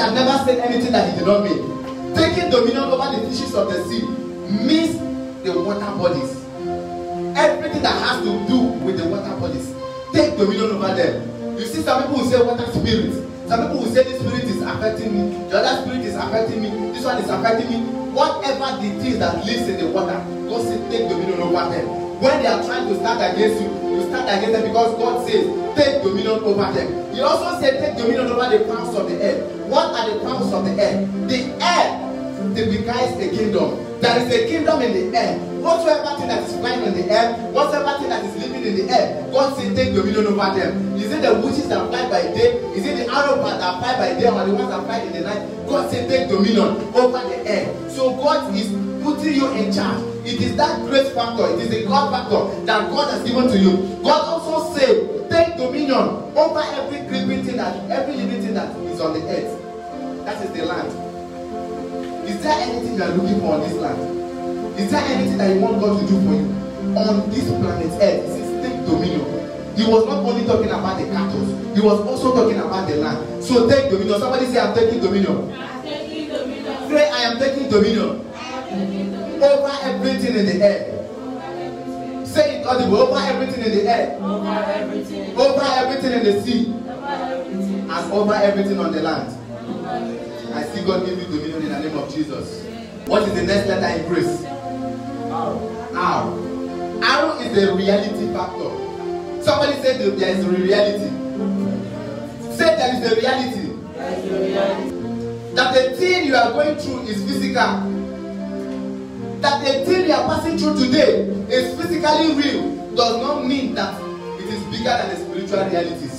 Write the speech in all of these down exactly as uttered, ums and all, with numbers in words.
has never said anything that he did not make. Taking dominion over the fishes of the sea means the water bodies. Everything that has to do with the water bodies, take dominion over them. You see, some people will say water spirits. Some people will say this spirit is affecting me, the other spirit is affecting me, this one is affecting me. Whatever the things that lives in the water, God says take dominion over them. When they are trying to stand against you, you stand against them because God says take dominion over them. He also said take dominion over the powers of the air. What are the powers of the air? The air typifies a kingdom. There is a kingdom in the air. Whatsoever thing that is flying in the air, whatsoever thing that is living in the air, God says take dominion over them. Is it the witches that fly by day? Is it the arrows that fly by day or the ones that fly in the night? God says take dominion over the air. So God is putting you in charge. It is that great factor. It is a God factor that God has given to you. God also said take dominion over every creeping thing that every living thing that is on the earth. That is the land. Is there anything you are looking for on this land? Is there anything that you want God to do for you on this planet Earth? He says take dominion. He was not only talking about the cattle, he was also talking about the land. So take dominion. Somebody say I'm taking dominion. I'm taking dominion. Say I am taking dominion. I am taking dominion. Over everything in the air. Say it audible. Over everything in the air. Over everything. Over everything in the sea. Over everything. And over everything on the land. Over everything. I see God give you dominion in the name of Jesus. What is the next letter in grace? R. R. R is the reality factor. Somebody said that there is a reality. Say there is a reality. There is a reality. That the thing you are going through is physical. That the thing you are passing through today is physically real does not mean that it is bigger than the spiritual realities.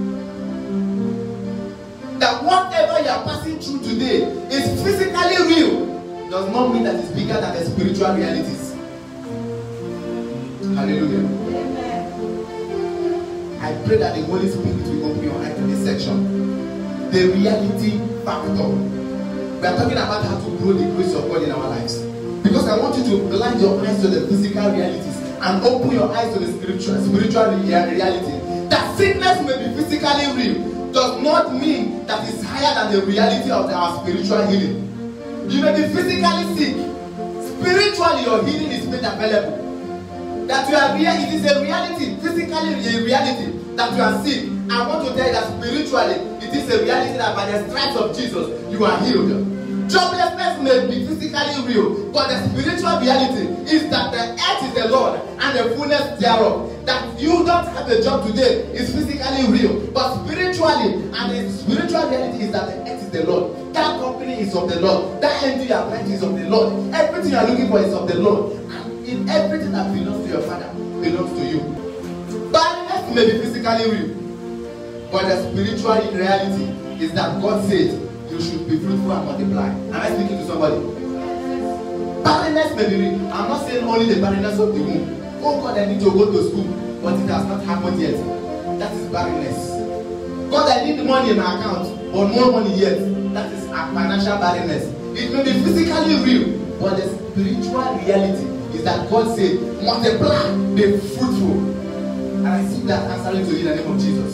That whatever you are passing through today is physically real does not mean that it's bigger than the spiritual realities. Hallelujah. Amen. I pray that the Holy Spirit will open your eyes to this section. The reality factor. We are talking about how to grow the grace of God in our lives. Because I want you to blind your eyes to the physical realities and open your eyes to the spiritual, spiritual reality. That sickness may be physically real does not mean that it's higher than the reality of our spiritual healing. You may be physically sick. Spiritually, your healing is made available. That you are real, it is a reality, physically a reality that you are sick. I want to tell you that spiritually, it is a reality that by the stripes of Jesus, you are healed. Joblessness may be physically real, but the spiritual reality is that the earth is the Lord and the fullness thereof. That you don't have a job today is physically real, but spiritually, and the spiritual reality is that the earth is the Lord. That company is of the Lord. That entry you are planting is of the Lord. Everything you are looking for is of the Lord. And in everything that belongs to your Father belongs to you. Barrenness may be physically real, but the spiritual reality is that God said you should be fruitful and multiply. Am I speaking to somebody? Barrenness may be real. I'm not saying only the barrenness of the womb. Oh God, I need to go to school, but it has not happened yet. That is barrenness. God, I need money in my account, but no money yet. That is a financial barrenness. It may be physically real, but the spiritual reality is that God said, multiply, be fruitful. And I see that answering to you in the name of Jesus.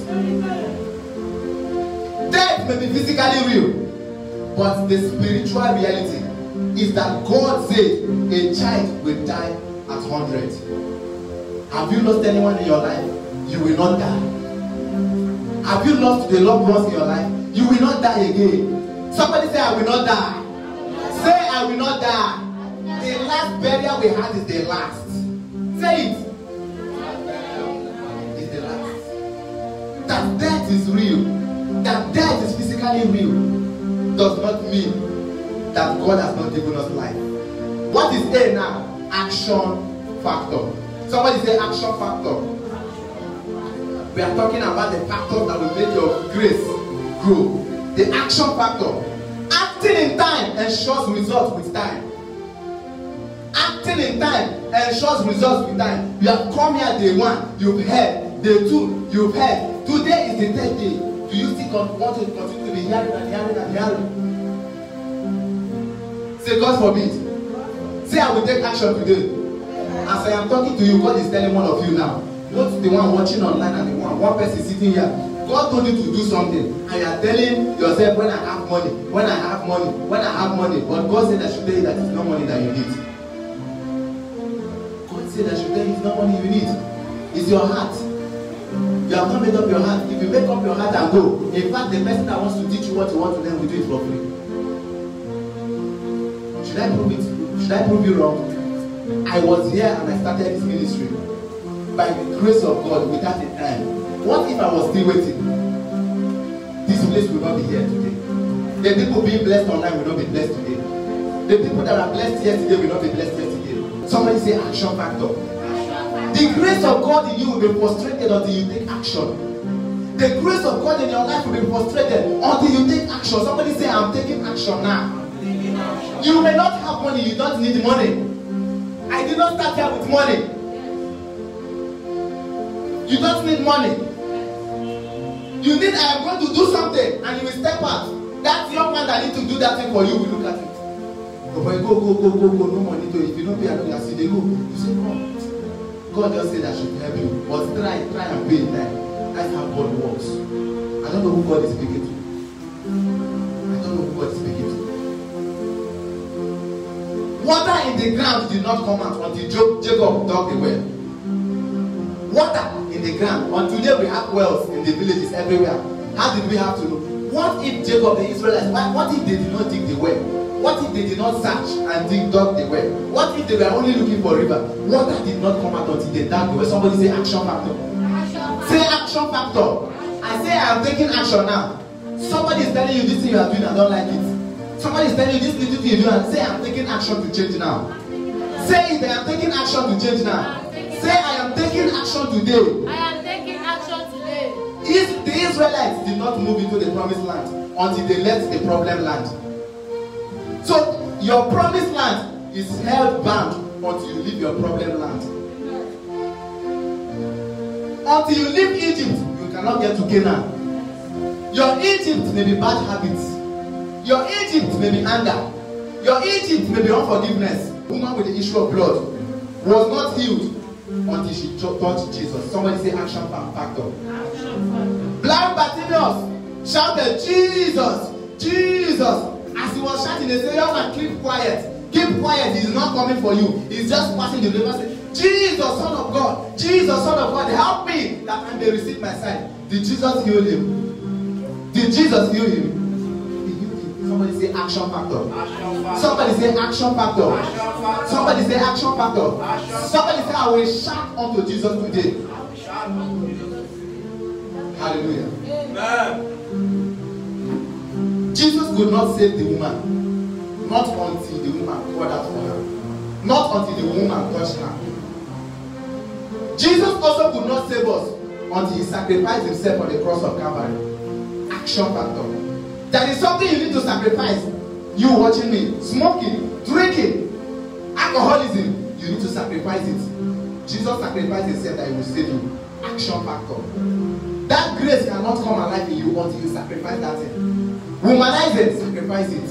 Death may be physically real, but the spiritual reality is that God said a child will die at one hundred. Have you lost anyone in your life? You will not die. Have you lost the loved ones in your life? You will not die again. Somebody say, I will not die. Say, I will not die. The last burial we had is the last. Say it. It's the last. That death is real. That death is physically real does not mean that God has not given us life. What is A now? Action factor. Somebody say action factor. We are talking about the factors that will make your grace grow. The action factor. Acting in time ensures results with time. Acting in time ensures results with time. You have come here day one, you've heard. Day two, you've heard. Today is the third day. Do you still want to continue to be hearing and hearing and hearing? Say, God forbid. Say, I will take action today. As I am talking to you, God is telling one of you now. Not the one watching online and the one, one person sitting here. God told you to do something, and you are telling yourself, when I have money, when I have money, when I have money, but God said I should tell you that it's not money that you need. God said I should tell you it's not money you need. It's your heart. You have not made up your heart. If you make up your heart and go, in fact, the person that wants to teach you what you want to learn will do it for free. Should I prove it? Should I prove you wrong? I was here and I started this ministry by the grace of God without a time. What if I was still waiting? This place will not be here today. The people being blessed online will not be blessed today. The people that are blessed yesterday will not be blessed yesterday. Somebody say action factor. The grace of God in you will be frustrated until you take action. The grace of God in your life will be frustrated until you take action. Somebody say, I'm taking action now. You may not have money, you don't need money. I did not start here with money. You don't need money. You need, I am going to do something, and you will step out. That young man that needs to do that thing for you will look at it. But when you go, go, go, go, go, no money to it. If you don't pay, I know you see they go. You say, no. God just said I should help you. But try, try and pay time. That's how God works. I don't know who God is speaking to. I don't know who God is speaking to. Water in the ground did not come out until Jacob dug the well. Water in the ground. Until today we have wells in the villages everywhere. How did we have to know? What if Jacob, the Israelites, what if they did not dig the well? What if they did not search and dig dug the well? What if they were only looking for a river? Water did not come out until they dug the well. Somebody say action factor. Action. Say action factor. I say I am taking action now. Somebody is telling you this thing you are doing, I don't like it. Somebody is telling you this little thing you do, and say I am taking action to change now. Say it, I am taking action to change now. Say I am taking action today. I am taking action today. If the Israelites did not move into the promised land until they left the problem land. So your promised land is held bound until you leave your problem land. Until you leave Egypt, you cannot get to Canaan. Your Egypt may be bad habits. Your Egypt may be anger. Your Egypt may be unforgiveness. Woman with the issue of blood was not healed until she touched Jesus. Somebody say action factor. Action factor. Blind Bartimaeus shouted, Jesus, Jesus. As he was shouting, they said, young man, keep quiet. Keep quiet. He's not coming for you. He's just passing the river. Say, Jesus, Son of God. Jesus, Son of God, help me that I may receive my sight. Did Jesus heal him? Did Jesus heal him? Somebody say action factor. Action factor. Somebody say action factor. Action factor. Somebody say action factor. Action. Somebody say I will shout unto Jesus today. Hallelujah. Amen. Jesus could not save the woman. Not until the woman poured out for her. Not until the woman touched her. Jesus also could not save us until he sacrificed himself on the cross of Calvary. Action factor. There is something you need to sacrifice. You watching me, smoking, drinking, alcoholism, you need to sacrifice it. Jesus sacrificed himself that he will save you. Action factor. That grace cannot come alive in you until you sacrifice that thing. Womanize it, sacrifice it.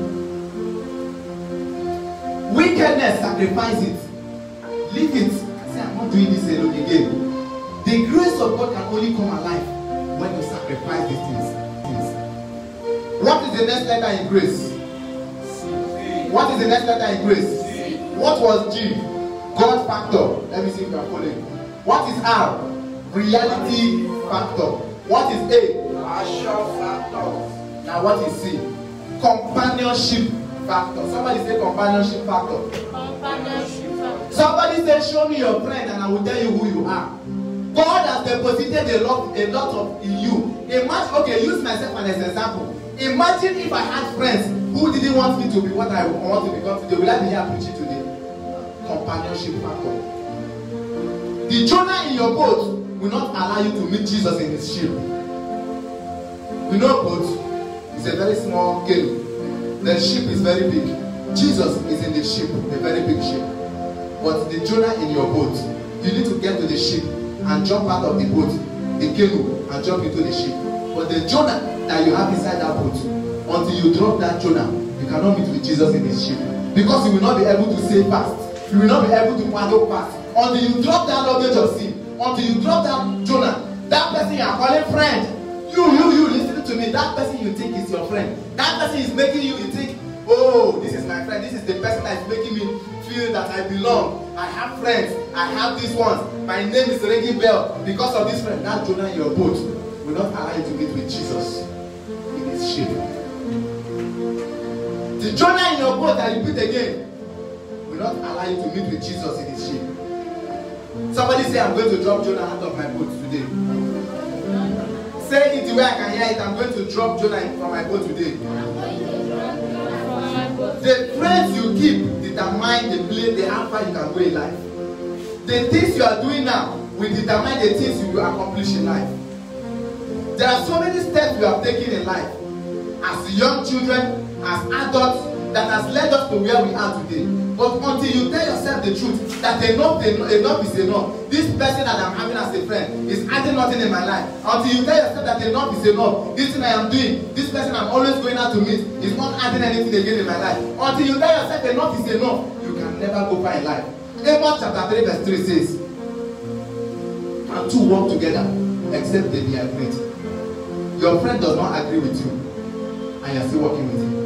Wickedness, sacrifice it. Leave it. Say, I'm not doing this alone again. The grace of God can only come alive when you sacrifice these things. What is the next letter in grace? What is the next letter in grace? What was G? God factor. Let me see if you are following. What is R? Reality factor. What is A? Action factor. Now what is C? Companionship factor. Somebody say companionship factor. Companionship factor. Somebody say show me your friend and I will tell you who you are. God has deposited a lot, a lot of in you. Imagine, okay, use myself as an example. Imagine if I had friends who didn't want me to be what I want to become today. Will I be here preaching today? Companionship factor. The Jonah in your boat will not allow you to meet Jesus in his ship. You know boat is a very small canoe. The ship is very big. Jesus is in the ship, a very big ship. But the Jonah in your boat, you need to get to the ship and jump out of the boat, the canoe, and jump into the ship. But the Jonah that you have inside that boat, until you drop that Jonah, you cannot meet with Jesus in his ship. Because you will not be able to sail fast. You will not be able to paddle fast. Until you drop that luggage of sin, until you drop that Jonah, that person you are calling friend, You, you, you, listen to me. That person you think is your friend. That person is making you, you think, oh, this is my friend. This is the person that is making me feel that I belong. I have friends. I have these ones. My name is ringing bell because of this friend. That Jonah in your boat will not allow you to meet with Jesus in his ship. The Jonah in your boat, I repeat again, will not allow you to meet with Jesus in his ship. Somebody say, I'm going to drop Jonah out of my boat today. Say it the way I can hear it. I'm going to drop Jonah from my boat today. The friends you keep determine the place, the how far you can go in life. The things you are doing now will determine the things you will accomplish in life. There are so many steps you have taken in life as young children, as adults, that has led us to where we are today. But until you tell yourself the truth that enough, enough is enough, this person that I'm having as a friend is adding nothing in my life. Until you tell yourself that enough is enough, this thing I am doing, this person I'm always going out to meet is not adding anything again in my life. Until you tell yourself enough is enough, you can never go far in life. Amos chapter three verse three says, and two walk together except they be agreed. Your friend does not agree with you and you're still working with him.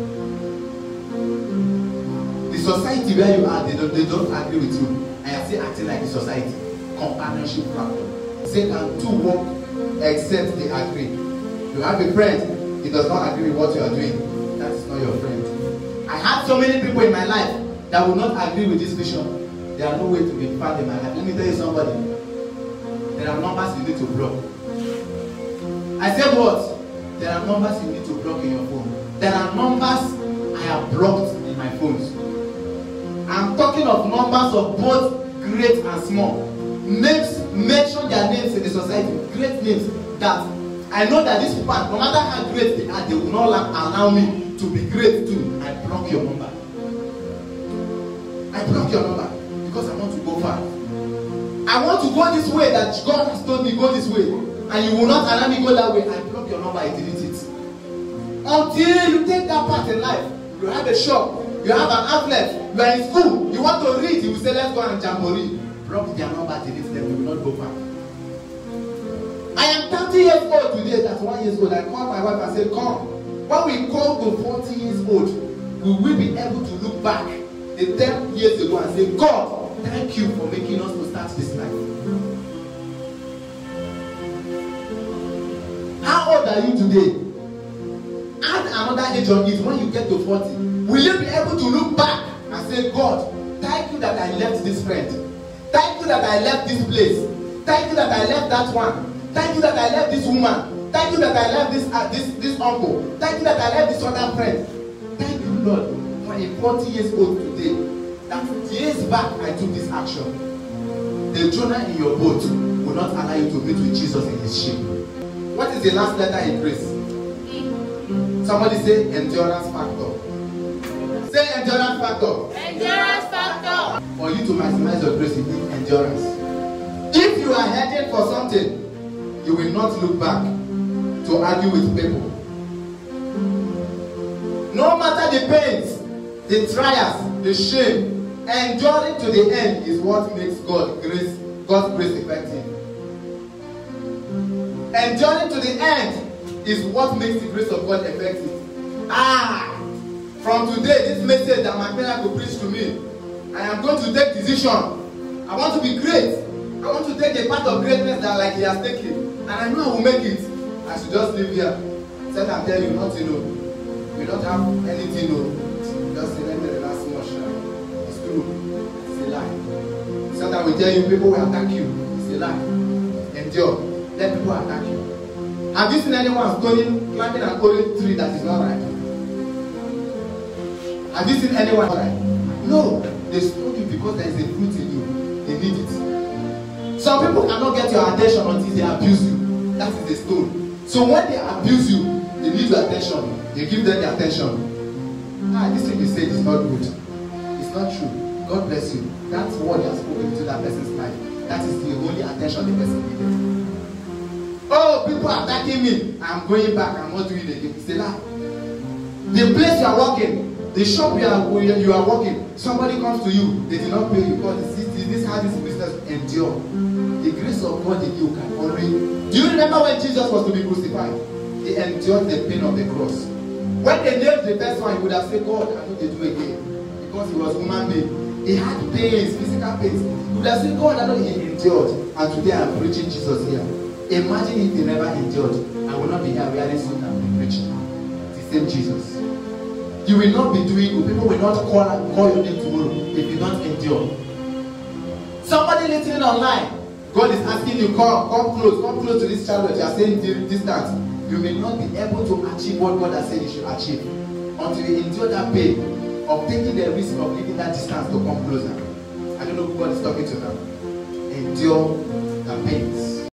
The society where you are, they don't, they don't agree with you and you're still acting like a society. Companionship factor. Say, and two walk except they agree. You have a friend, he does not agree with what you are doing. That is not your friend. I have so many people in my life that will not agree with this vision. There are no way to be found in my life. Let me tell you somebody. There are numbers you need to block. I said what? There are numbers you need to block in your phone. There are numbers I have blocked in my phones. I'm talking of numbers of both great and small. Names, mention their names in the society. Great names that I know that these people, no matter how great they are, they will not allow me to be great too. I block your number. I block your number because I want to go far. I want to go this way that God has told me go this way, and you will not allow me go that way. I block your number. I delete it. Until you take that part in life, you have a shop, you have an outlet, you are in school, you want to read, you will say let's go and jamboree. Block their number, delete them. You will not go far. I am thirty years old today. That's one years old. I called my wife and said, come. When we call to forty years old, we will be able to look back the ten years ago and say, God, thank you for making us to start this life. How old are you today? Add another age on it when you get to forty. Will you be able to look back and say, God, thank you that I left this friend. Thank you that I left this place. Thank you that I left that one. Thank you that I left this woman. Thank you that I left this uh, this this uncle. Thank you that I left this other friend. Thank you, Lord, for a forty years old today. That years back I took this action. The Jonah in your boat will not allow you to meet with Jesus in his ship. What is the last letter in Grace? Somebody say endurance factor. Say endurance factor. Endurance factor. For you to maximize your grace, you need endurance. If you are headed for something, you will not look back to argue with people. No matter the pains, the trials, the shame, enduring to the end is what makes God grace, God's grace effective. Enduring to the end is what makes the grace of God effective. Ah, from today, this message that my parents will preach to me, I am going to take decision. I want to be great. I want to take a part of greatness that like he has taken. And I know I will make it. I should just live here. Said I tell you not to know. We don't have anything no. Just say let me relax much. It's true. It's a lie. Said I will tell you people will attack you. It's a lie. Endure. Let people attack you. Have you seen anyone stoning, climbing an orange tree that is not right? Have you seen anyone right? No. They stone you because there is a fruit in you. They need it. Some people cannot get your attention until they abuse you. That is the stone. So when they abuse you, they need your attention. They give them the attention. Ah, this thing you said is not good. It's not true. God bless you. That's what you have spoken to that person's life. That is the only attention the person needed. Oh, people are attacking me. I'm going back. I'm not doing it again. It's a lie. The place you are working, the shop you are, you are working, somebody comes to you, they did not pay you because this, this, this how this business endure. The grace of God in you can only. Do you remember when Jesus was to be crucified? He endured the pain of the cross. When they nailed the first one, he would have said, God, I know they do again. Because he was human being. He had pains, physical pains. He would have said, God, I know he endured. And today I'm preaching Jesus here. Imagine if he never endured. I will not be here wearing suit and be preaching. It's the same Jesus. You will not be doing, people will not call, call your name tomorrow if you don't endure. Somebody listening online, God is asking you, come, come close, come close to this chariot. You are saying distance. You may not be able to achieve what God has said you should achieve until you endure that pain of taking the risk of leaving that distance to come closer. I don't know who God is talking to now. Endure the pains.